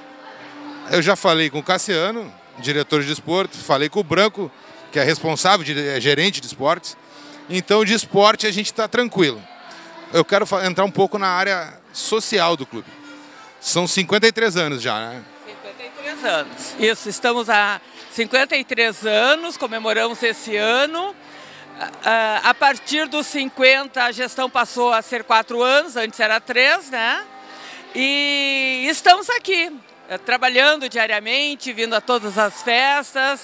eu já falei com o Cassiano, diretor de esporte, falei com o Branco, que é responsável, de, é gerente de esportes. Então, de esporte, a gente está tranquilo. Eu quero entrar um pouco na área social do clube. São cinquenta e três anos já, né? cinquenta e três anos. Isso, estamos há cinquenta e três anos, comemoramos esse ano. A partir dos cinquenta, a gestão passou a ser quatro anos, antes era três, né? E estamos aqui, trabalhando diariamente, vindo a todas as festas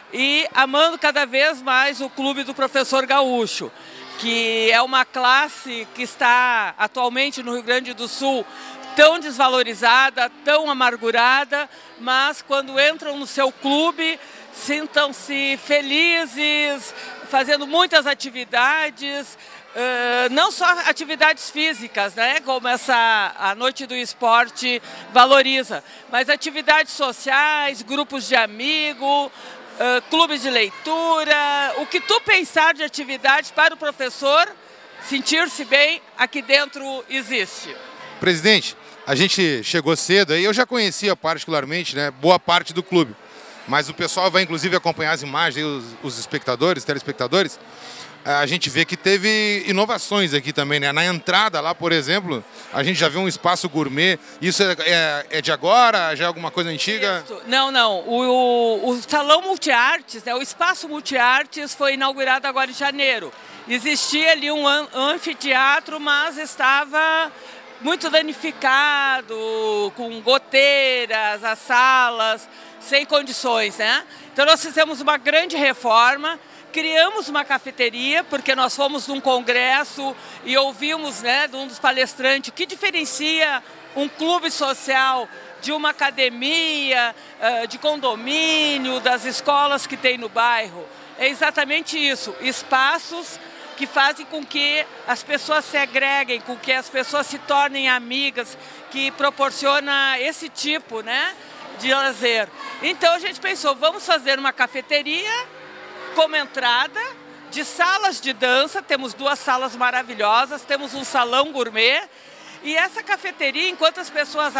e amando cada vez mais o Clube do Professor Gaúcho, que é uma classe que está atualmente no Rio Grande do Sul tão desvalorizada, tão amargurada, mas quando entram no seu clube, sintam-se felizes, fazendo muitas atividades, uh, não só atividades físicas, né, como essa a Noite do Esporte valoriza, mas atividades sociais, grupos de amigos, uh, clubes de leitura, o que tu pensar de atividade para o professor sentir-se bem, aqui dentro existe. Presidente, a gente chegou cedo aí, eu já conhecia particularmente, né, boa parte do clube. Mas o pessoal vai inclusive acompanhar as imagens, os, os espectadores, telespectadores. A gente vê que teve inovações aqui também, né? Na entrada lá, por exemplo, a gente já viu um espaço gourmet. Isso é, é, é de agora? Já é alguma coisa antiga? Isso. Não, não. O, o, o Salão Multiartes, né? O Espaço Multiartes foi inaugurado agora em janeiro. Existia ali um anfiteatro, mas estava muito danificado, com goteiras, as salas, sem condições, né? Então nós fizemos uma grande reforma, criamos uma cafeteria, porque nós fomos num congresso e ouvimos, né, de um dos palestrantes o que diferencia um clube social de uma academia, de condomínio, das escolas que tem no bairro. É exatamente isso, espaços que fazem com que as pessoas se agreguem, com que as pessoas se tornem amigas, que proporciona esse tipo, né, de lazer. Então a gente pensou, vamos fazer uma cafeteria como entrada, de salas de dança, temos duas salas maravilhosas, temos um salão gourmet, e essa cafeteria, enquanto as pessoas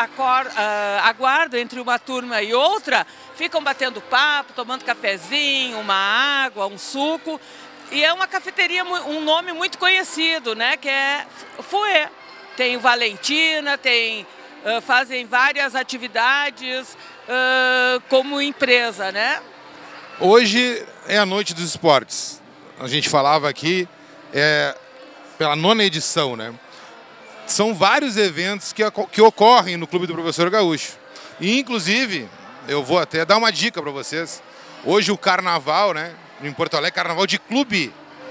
aguardam entre uma turma e outra, ficam batendo papo, tomando cafezinho, uma água, um suco, e é uma cafeteria, um nome muito conhecido, né, que é Fouet. Tem Valentina, tem... Uh, fazem várias atividades uh, como empresa, né? Hoje é a Noite dos Esportes. A gente falava aqui, é, pela nona edição, né? São vários eventos que, que ocorrem no Clube do Professor Gaúcho. E, inclusive, eu vou até dar uma dica para vocês. Hoje o carnaval, né? Em Porto Alegre, carnaval de clube,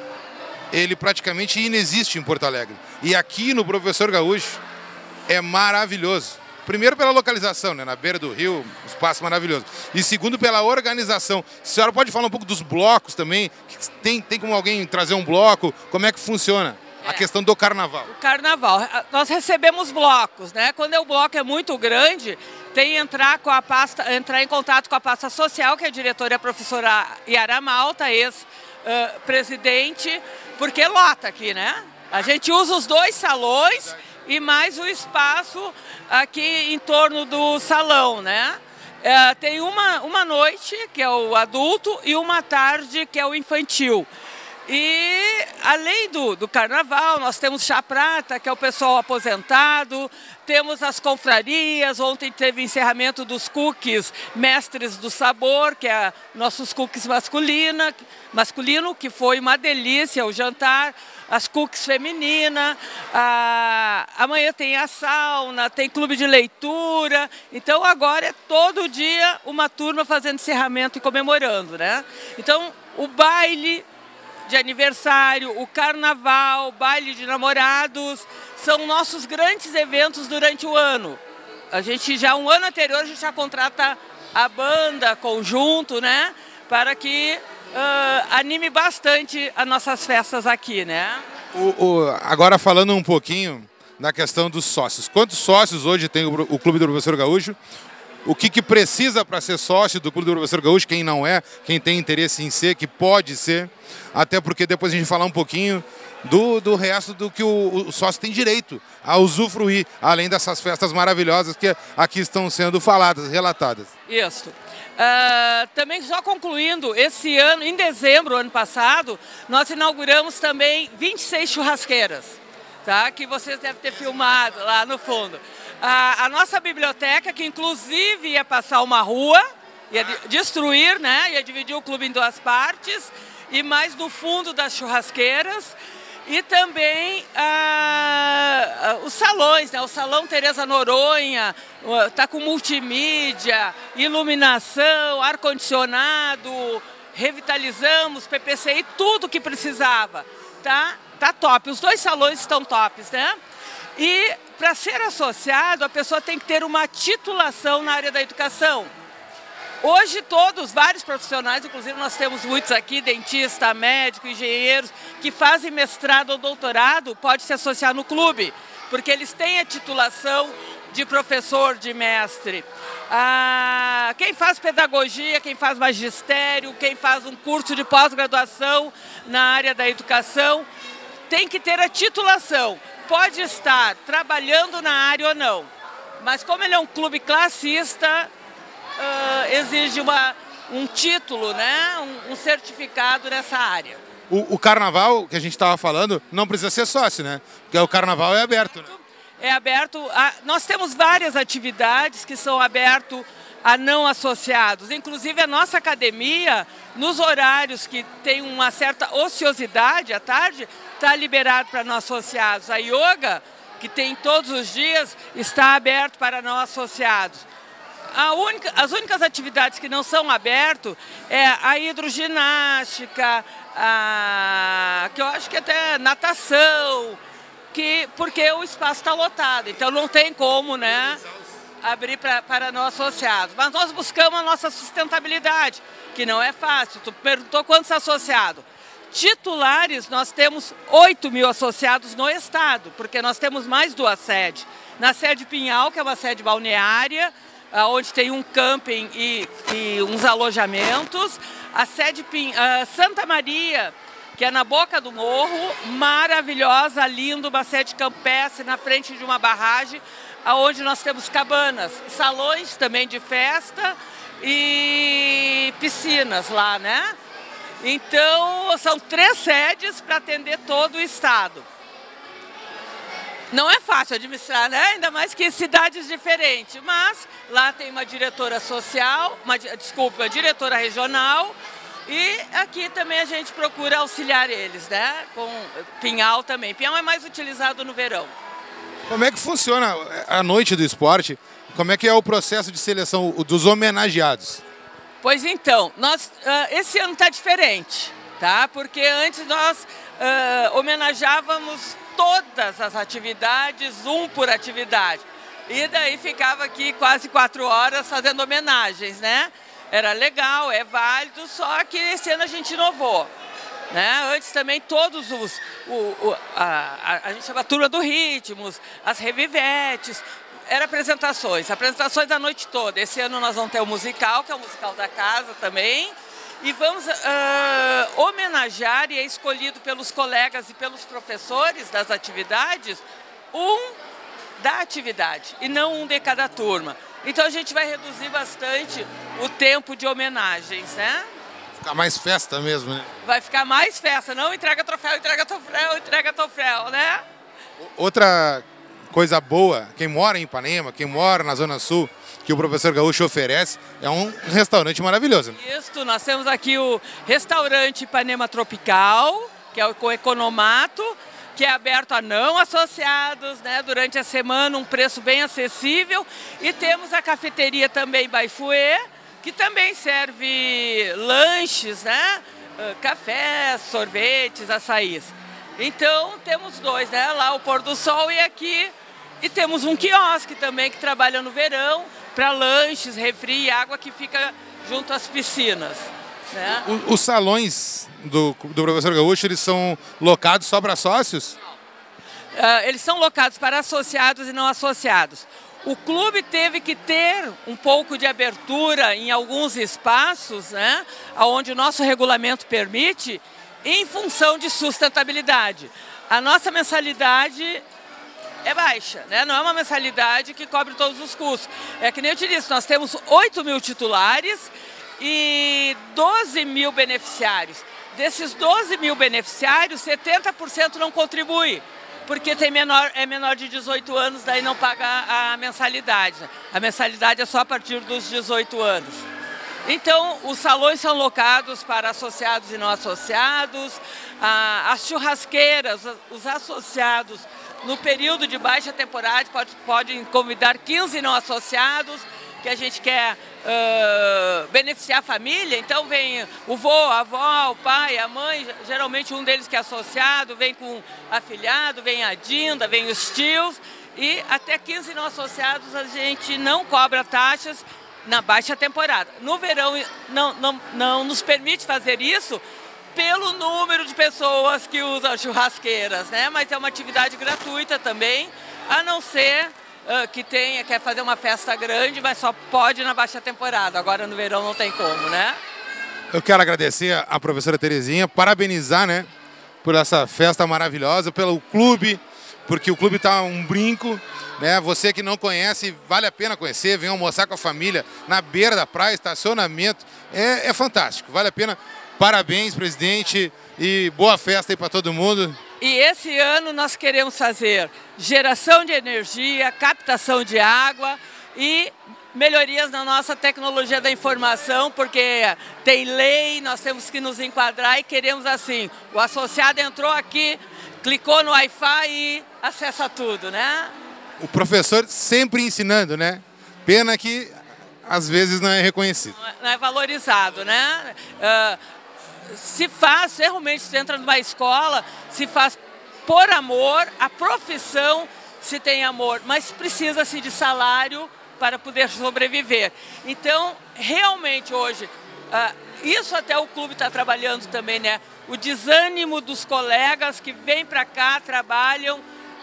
ele praticamente inexiste em Porto Alegre. E aqui no Professor Gaúcho, é maravilhoso. Primeiro pela localização, né? Na beira do rio, um espaço maravilhoso. E segundo pela organização. A senhora pode falar um pouco dos blocos também? Tem, tem como alguém trazer um bloco? Como é que funciona a é. questão do carnaval? O carnaval. Nós recebemos blocos, né? Quando o bloco é muito grande, tem que entrar, com a pasta, entrar em contato com a pasta social, que a diretora é a professora Yara Malta, ex-presidente, porque lota aqui, né? A gente usa os dois salões e mais o espaço aqui em torno do salão, né? É, tem uma, uma noite, que é o adulto, e uma tarde, que é o infantil. E além do, do carnaval, nós temos chá prata, que é o pessoal aposentado, temos as confrarias, ontem teve encerramento dos cookies Mestres do Sabor, que é nossos cookies masculina, masculino, que foi uma delícia o jantar, as cookies feminina, a, amanhã tem a sauna, tem clube de leitura, então agora é todo dia uma turma fazendo encerramento e comemorando, né? Então o baile de aniversário, o carnaval, o baile de namorados, são nossos grandes eventos durante o ano. A gente já, um ano anterior, a gente já contrata a banda, conjunto, né? Para que uh, anime bastante as nossas festas aqui, né? O, o, agora falando um pouquinho da questão dos sócios. Quantos sócios hoje tem o, o Clube do Professor Gaúcho? o que, que precisa para ser sócio do Clube do Professor Gaúcho, quem não é, quem tem interesse em ser, que pode ser, até porque depois a gente falar um pouquinho do, do resto do que o, o sócio tem direito a usufruir, além dessas festas maravilhosas que aqui estão sendo faladas, relatadas. Isso. Uh, também só concluindo, esse ano, em dezembro, ano passado, nós inauguramos também vinte e seis churrasqueiras, tá? Que vocês devem ter filmado lá no fundo. A, a nossa biblioteca, que inclusive ia passar uma rua, ia destruir, né? Ia dividir o clube em duas partes, e mais no fundo das churrasqueiras. E também ah, os salões, né? O Salão Tereza Noronha está com multimídia, iluminação, ar-condicionado, revitalizamos, P P C I, tudo que precisava. Tá, tá top, os dois salões estão tops, né? E para ser associado, a pessoa tem que ter uma titulação na área da educação. Hoje todos, vários profissionais, inclusive nós temos muitos aqui, dentista, médico, engenheiros, que fazem mestrado ou doutorado, pode se associar no clube, porque eles têm a titulação de professor, de mestre. Ah, quem faz pedagogia, quem faz magistério, quem faz um curso de pós-graduação na área da educação, tem que ter a titulação. Pode estar trabalhando na área ou não, mas como ele é um clube classista, Uh, exige uma, um título, né? um, um certificado nessa área. O, o carnaval, que a gente estava falando, não precisa ser sócio, né? Porque o carnaval é aberto, né? É aberto. A, nós temos várias atividades que são abertas a não associados. Inclusive a nossa academia, nos horários que tem uma certa ociosidade à tarde, está liberado para não associados. A yoga, que tem todos os dias, está aberto para não associados. A única, as únicas atividades que não são abertas é a hidroginástica, a, que eu acho que até natação, que, porque o espaço está lotado, então não tem como, né, abrir pra, para não associados. Mas nós buscamos a nossa sustentabilidade, que não é fácil. Tu perguntou quantos associados. Titulares, nós temos oito mil associados no estado, porque nós temos mais duas sedes. Na sede Pinhal, que é uma sede balneária, onde tem um camping e, e uns alojamentos. A sede Pin, uh, Santa Maria, que é na boca do morro, maravilhosa, linda, uma sede campestre na frente de uma barragem, onde nós temos cabanas, salões também de festa e piscinas lá, né? Então, são três sedes para atender todo o estado. Não é fácil administrar, né? Ainda mais que em cidades diferentes, mas lá tem uma diretora social, uma, desculpa, uma diretora regional, e aqui também a gente procura auxiliar eles, né? Com Pinhal também. Pinhal é mais utilizado no verão. Como é que funciona a noite do esporte? Como é que é o processo de seleção dos homenageados? Pois então, nós, uh, esse ano está diferente, tá? Porque antes nós uh, homenageávamos todas as atividades, um por atividade. E daí ficava aqui quase quatro horas fazendo homenagens, né? Era legal, é válido, só que esse ano a gente inovou. Né? Antes também todos os, o, o, a, a, a gente chama a turma do Ritmos, as revivetes, eram apresentações, apresentações a noite toda. Esse ano nós vamos ter o musical, que é o musical da casa também, e vamos uh, homenagear, e é escolhido pelos colegas e pelos professores das atividades, um da atividade, e não um de cada turma. Então a gente vai reduzir bastante o tempo de homenagens, né? Ficar mais festa mesmo, né? Vai ficar mais festa, não entrega troféu, entrega troféu, entrega troféu, né? Outra coisa boa, quem mora em Ipanema, quem mora na Zona Sul, que o Professor Gaúcho oferece, é um restaurante maravilhoso. Isso, nós temos aqui o restaurante Ipanema Tropical, que é o Economato, que é aberto a não associados, né, durante a semana, um preço bem acessível. E temos a cafeteria também Baifuê, que também serve lanches, né, cafés, sorvetes, açaís. Então temos dois, né, lá o Pôr do Sol e aqui. E temos um quiosque também que trabalha no verão para lanches, refri e água, que fica junto às piscinas. Né? O, os salões do, do Professor Gaúcho, eles são locados só para sócios? Uh, eles são locados para associados e não associados. O clube teve que ter um pouco de abertura em alguns espaços, né, onde o nosso regulamento permite, em função de sustentabilidade. A nossa mensalidade é baixa, né? Não é uma mensalidade que cobre todos os custos. É que nem eu te disse, nós temos oito mil titulares e doze mil beneficiários. Desses doze mil beneficiários, setenta por cento não contribui, porque tem menor, é menor de dezoito anos, daí não paga a mensalidade. A mensalidade é só a partir dos dezoito anos. Então, os salões são locados para associados e não associados, as churrasqueiras, os associados, no período de baixa temporada, pode, podem convidar quinze não associados, que a gente quer uh, beneficiar a família. Então vem o vô, a avó, o pai, a mãe, geralmente um deles que é associado, vem com afilhado, vem a dinda, vem os tios, e até quinze não associados a gente não cobra taxas na baixa temporada. No verão não, não, não nos permite fazer isso pelo número de pessoas que usam churrasqueiras, né? Mas é uma atividade gratuita também, a não ser uh, que tenha, quer fazer uma festa grande, mas só pode na baixa temporada. Agora no verão não tem como, né? Eu quero agradecer a professora Terezinha, parabenizar, né, por essa festa maravilhosa, pelo clube, porque o clube está um brinco, né? Você que não conhece, vale a pena conhecer, vem almoçar com a família na beira da praia, estacionamento, é, é fantástico, vale a pena. Parabéns, presidente, e boa festa aí para todo mundo. E esse ano nós queremos fazer geração de energia, captação de água e melhorias na nossa tecnologia da informação, porque tem lei, nós temos que nos enquadrar e queremos assim, o associado entrou aqui, clicou no Wi-Fi e acessa tudo, né? O professor sempre ensinando, né? Pena que às vezes não é reconhecido. Não é, não é valorizado, né? Uh, se faz, realmente se entra numa escola, se faz por amor, a profissão se tem amor, mas precisa-se de salário para poder sobreviver. Então, realmente hoje, uh, isso até o clube está trabalhando também, né? O desânimo dos colegas que vêm para cá, trabalham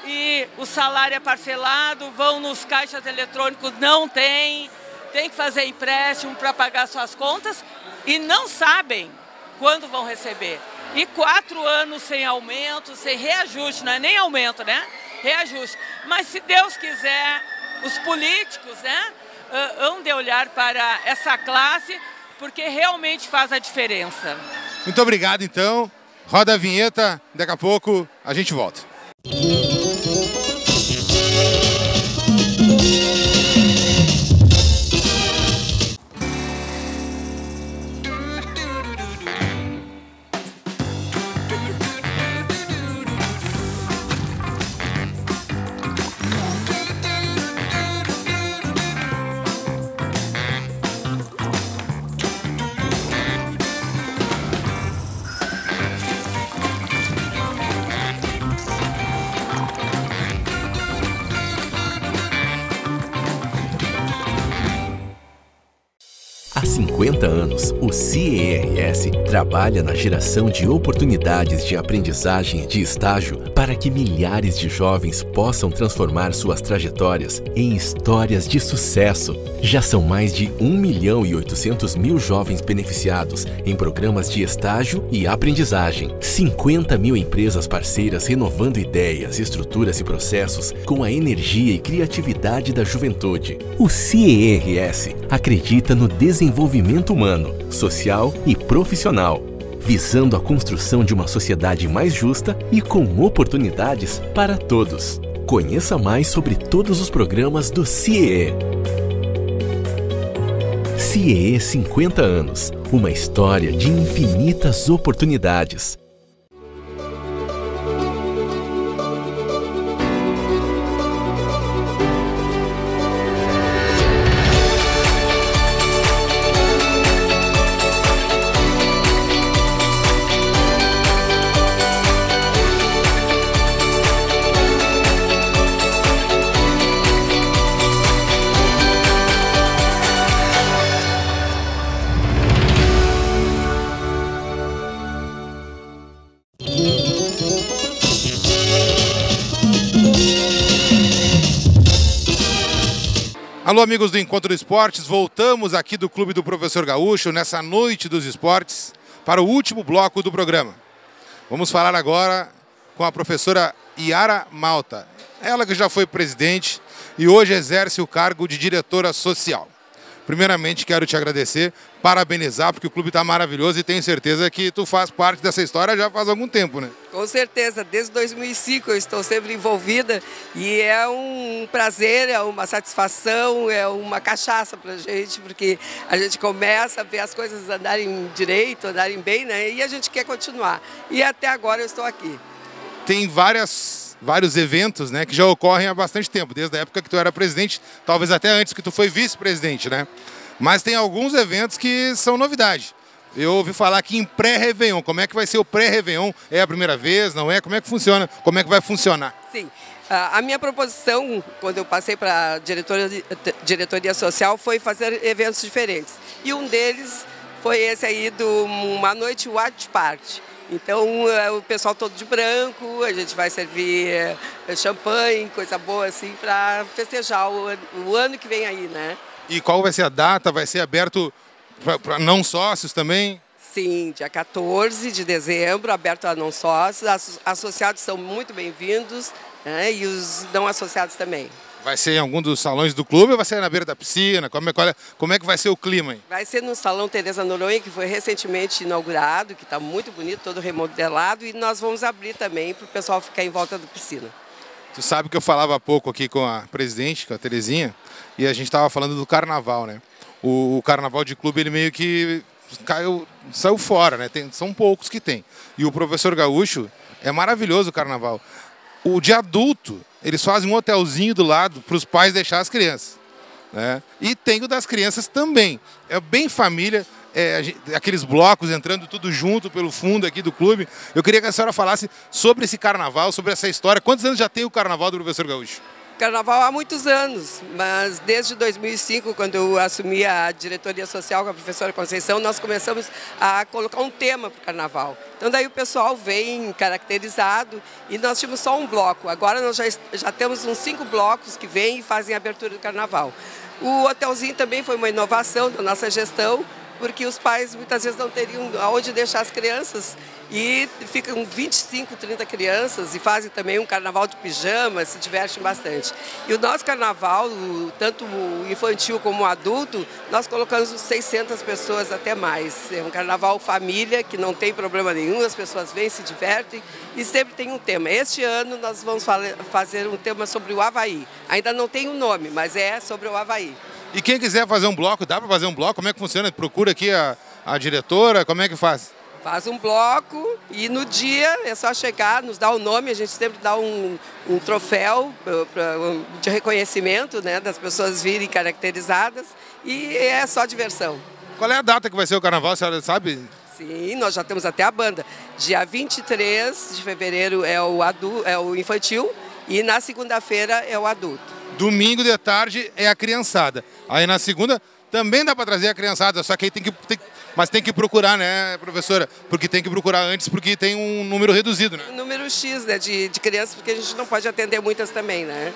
e o salário é parcelado, vão nos caixas eletrônicos, não tem, tem que fazer empréstimo para pagar suas contas e não sabem quando vão receber. E quatro anos sem aumento, sem reajuste, não é nem aumento, né? Reajuste. Mas se Deus quiser, os políticos, né, hão de olhar para essa classe, porque realmente faz a diferença. Muito obrigado, então. Roda a vinheta, daqui a pouco a gente volta. Há cinquenta anos, o C E R S trabalha na geração de oportunidades de aprendizagem e de estágio para que milhares de jovens possam transformar suas trajetórias em histórias de sucesso. Já são mais de um milhão e oitocentos mil jovens beneficiados em programas de estágio e aprendizagem. cinquenta mil empresas parceiras renovando ideias, estruturas e processos com a energia e criatividade da juventude. O C E R S acredita no desenvolvimento humano, social e profissional, visando a construção de uma sociedade mais justa e com oportunidades para todos. Conheça mais sobre todos os programas do C E E. C E E cinquenta anos, uma história de infinitas oportunidades. Alô, amigos do Encontro do Esportes, voltamos aqui do Clube do Professor Gaúcho, nessa noite dos esportes, para o último bloco do programa. Vamos falar agora com a professora Yara Malta, ela que já foi presidente e hoje exerce o cargo de diretora social. Primeiramente, quero te agradecer, parabenizar, porque o clube está maravilhoso e tenho certeza que tu faz parte dessa história já faz algum tempo, né? Com certeza, desde dois mil e cinco eu estou sempre envolvida e é um prazer, é uma satisfação, é uma cachaça para a gente, porque a gente começa a ver as coisas andarem direito, andarem bem, né? E a gente quer continuar. E até agora eu estou aqui. Tem várias, vários eventos, né, que já ocorrem há bastante tempo, desde a época que tu era presidente, talvez até antes que tu foi vice-presidente, né? Mas tem alguns eventos que são novidade. Eu ouvi falar aqui em pré-Réveillon. Como é que vai ser o pré-Réveillon? É a primeira vez, não é? Como é que funciona? Como é que vai funcionar? Sim. A minha proposição, quando eu passei para a diretoria, diretoria social, foi fazer eventos diferentes. E um deles foi esse aí do Uma Noite Watch Party. Então, o pessoal todo de branco, a gente vai servir champanhe, coisa boa assim, para festejar o, o ano que vem aí, né? E qual vai ser a data? Vai ser aberto para não sócios também? Sim, dia quatorze de dezembro, aberto a não sócios. Os associados são muito bem-vindos, né? E os não associados também. Vai ser em algum dos salões do clube ou vai ser na beira da piscina? Como é, qual é, como é que vai ser o clima aí? Vai ser no Salão Tereza Noronha, que foi recentemente inaugurado, que está muito bonito, todo remodelado. E nós vamos abrir também para o pessoal ficar em volta da piscina. Tu sabe que eu falava há pouco aqui com a presidente, com a Terezinha, e a gente estava falando do carnaval, né? O, o carnaval de clube, ele meio que caiu, saiu fora, né? Tem, são poucos que tem. E o Professor Gaúcho, é maravilhoso o carnaval. O de adulto, eles fazem um hotelzinho do lado para os pais deixar as crianças, né? E tem o das crianças também. É bem família, é, aqueles blocos entrando tudo junto pelo fundo aqui do clube. Eu queria que a senhora falasse sobre esse carnaval, sobre essa história. Quantos anos já tem o carnaval do Professor Gaúcho? Carnaval há muitos anos, mas desde dois mil e cinco, quando eu assumi a diretoria social com a professora Conceição, nós começamos a colocar um tema para o carnaval. Então daí o pessoal vem caracterizado e nós tínhamos só um bloco. Agora nós já, já temos uns cinco blocos que vêm e fazem a abertura do carnaval. O hotelzinho também foi uma inovação da nossa gestão, porque os pais muitas vezes não teriam aonde deixar as crianças e ficam vinte e cinco, trinta crianças e fazem também um carnaval de pijama, se divertem bastante. E o nosso carnaval, tanto o infantil como o adulto, nós colocamos seiscentas pessoas até mais. É um carnaval família que não tem problema nenhum, as pessoas vêm, se divertem e sempre tem um tema. Este ano nós vamos fazer um tema sobre o Havaí. Ainda não tem um nome, mas é sobre o Havaí. E quem quiser fazer um bloco, dá para fazer um bloco? Como é que funciona? Procura aqui a, a diretora, como é que faz? Faz um bloco e no dia é só chegar, nos dá o nome, a gente sempre dá um, um troféu pra, pra, de reconhecimento, né, das pessoas virem caracterizadas e é só diversão. Qual é a data que vai ser o carnaval, a senhora sabe? Sim, nós já temos até a banda. Dia vinte e três de fevereiro é o, adulto, é o infantil e na segunda-feira é o adulto. Domingo de tarde é a criançada. Aí na segunda também dá para trazer a criançada, só que aí tem que, tem, mas tem que procurar, né, professora? Porque tem que procurar antes, porque tem um número reduzido, né? Um número X, né, de, de crianças, porque a gente não pode atender muitas também, né?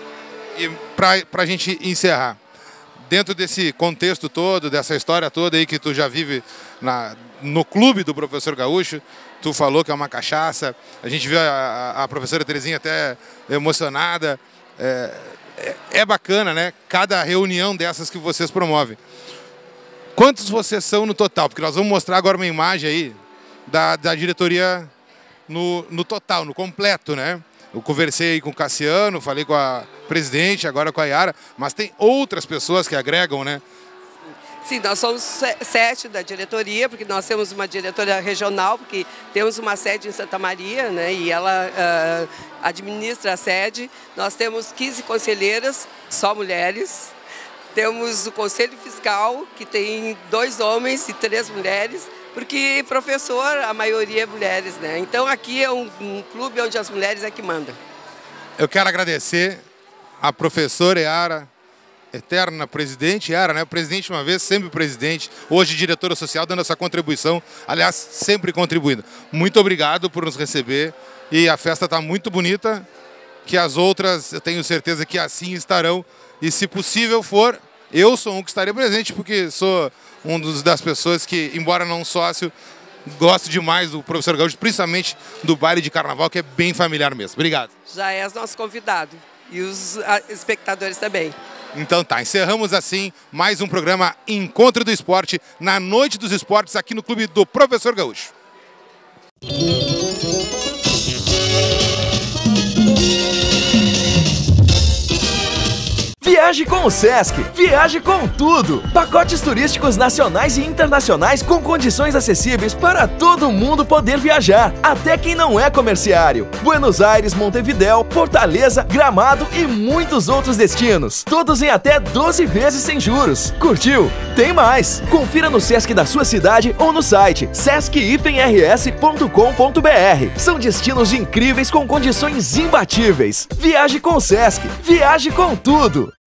E para a gente encerrar, dentro desse contexto todo, dessa história toda aí que tu já vive na, no clube do Professor Gaúcho, tu falou que é uma cachaça, a gente viu a, a, a professora Terezinha até emocionada. É, é, é bacana, né? Cada reunião dessas que vocês promovem. Quantos vocês são no total? Porque nós vamos mostrar agora uma imagem aí da, da diretoria no, no total, no completo, né? Eu conversei aí com o Cassiano, falei com a presidente, agora com a Yara, mas tem outras pessoas que agregam, né? Sim, nós somos sete da diretoria, porque nós temos uma diretoria regional, porque temos uma sede em Santa Maria, né, e ela uh, administra a sede. Nós temos quinze conselheiras, só mulheres. Temos o Conselho Fiscal, que tem dois homens e três mulheres, porque professor, a maioria é mulheres, né? Então aqui é um, um clube onde as mulheres é que mandam. Eu quero agradecer a professora Yara, eterna presidente, Yara, né? Presidente uma vez, sempre presidente, hoje diretora social, dando essa contribuição, aliás, sempre contribuindo. Muito obrigado por nos receber e a festa está muito bonita, que as outras, eu tenho certeza que assim estarão e se possível for, eu sou um que estaria presente, porque sou um dos, das pessoas que, embora não sócio, gosto demais do professor Gaúcho, principalmente do baile de carnaval, que é bem familiar mesmo. Obrigado. Já és nosso convidado e os a, espectadores também. Então tá, encerramos assim mais um programa Encontro do Esporte, na Noite dos Esportes, aqui no Clube do Professor Gaúcho. Viaje com o Sesc, viaje com tudo! Pacotes turísticos nacionais e internacionais com condições acessíveis para todo mundo poder viajar, até quem não é comerciário. Buenos Aires, Montevidéu, Fortaleza, Gramado e muitos outros destinos. Todos em até doze vezes sem juros. Curtiu? Tem mais! Confira no Sesc da sua cidade ou no site sesc r s ponto com ponto b r. São destinos incríveis com condições imbatíveis. Viaje com o Sesc, viaje com tudo!